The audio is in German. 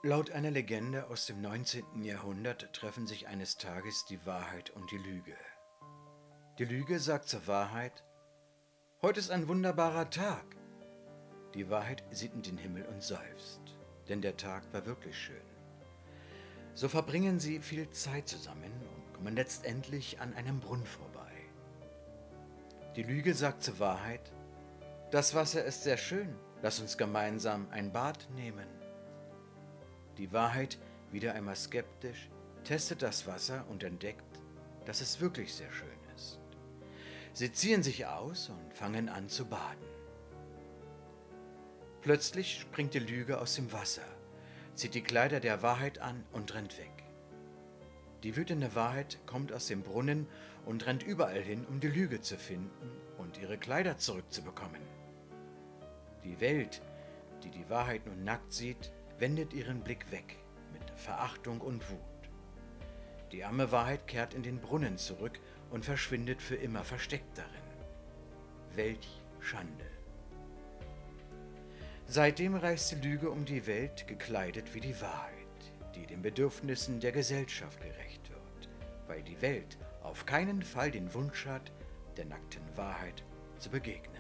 Laut einer Legende aus dem 19. Jahrhundert treffen sich eines Tages die Wahrheit und die Lüge. Die Lüge sagt zur Wahrheit: Heute ist ein wunderbarer Tag. Die Wahrheit sieht in den Himmel und seufzt, denn der Tag war wirklich schön. So verbringen sie viel Zeit zusammen und kommen letztendlich an einem Brunnen vorbei. Die Lüge sagt zur Wahrheit: Das Wasser ist sehr schön, lass uns gemeinsam ein Bad nehmen. Die Wahrheit, wieder einmal skeptisch, testet das Wasser und entdeckt, dass es wirklich sehr schön ist. Sie ziehen sich aus und fangen an zu baden. Plötzlich springt die Lüge aus dem Wasser, zieht die Kleider der Wahrheit an und rennt weg. Die wütende Wahrheit kommt aus dem Brunnen und rennt überall hin, um die Lüge zu finden und ihre Kleider zurückzubekommen. Die Welt, die die Wahrheit nun nackt sieht, wendet ihren Blick weg mit Verachtung und Wut. Die arme Wahrheit kehrt in den Brunnen zurück und verschwindet für immer versteckt darin. Welch Schande! Seitdem reist die Lüge um die Welt, gekleidet wie die Wahrheit, die den Bedürfnissen der Gesellschaft gerecht wird, weil die Welt auf keinen Fall den Wunsch hat, der nackten Wahrheit zu begegnen.